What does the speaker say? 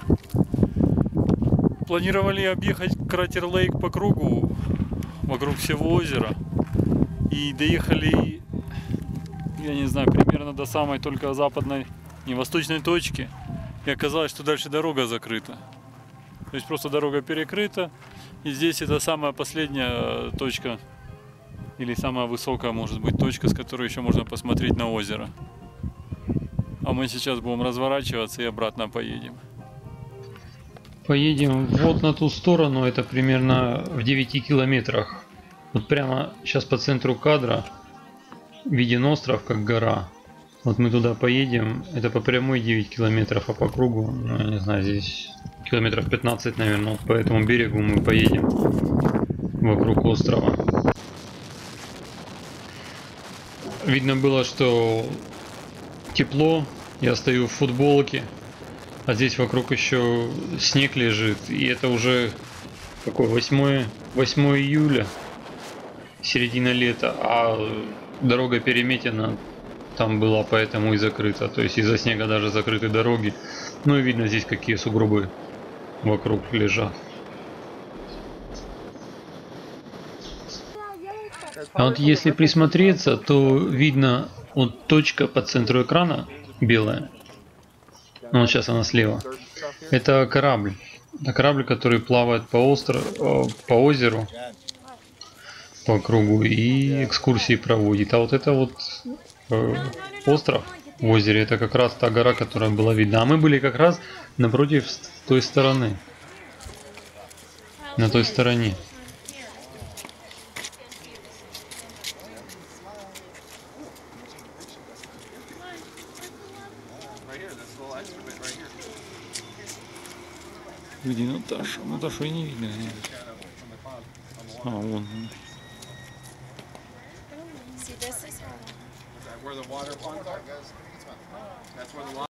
Планировали объехать Кратер Лейк по кругу, вокруг всего озера. И доехали, я не знаю, примерно до самой только западной, не восточной точки. И оказалось, что дальше дорога закрыта. То есть просто дорога перекрыта. И здесь это самая последняя точка, или самая высокая, может быть, точка, с которой еще можно посмотреть на озеро. А мы сейчас будем разворачиваться и обратно поедем. Поедем вот на ту сторону, это примерно в 9 километрах. Вот прямо сейчас по центру кадра виден остров, как гора. Вот мы туда поедем, это по прямой 9 километров, а по кругу, ну, я не знаю, здесь километров 15, наверное. Вот по этому берегу мы поедем вокруг острова. Видно было, что тепло, я стою в футболке. А здесь вокруг еще снег лежит. И это уже какое, 8 июля, середина лета. А дорога переметена там была, поэтому и закрыта. То есть из-за снега даже закрыты дороги. Ну и видно здесь, какие сугробы вокруг лежат. А вот если присмотреться, то видно вот точка по центру экрана белая. Ну, вот сейчас она слева. Это корабль. Это корабль, который плавает по озеру, по кругу и экскурсии проводит. А вот это вот остров в озере, это как раз та гора, которая была видна. А мы были как раз напротив той стороны. На той стороне. Где Наташа? Наташу и не видно. А, вон.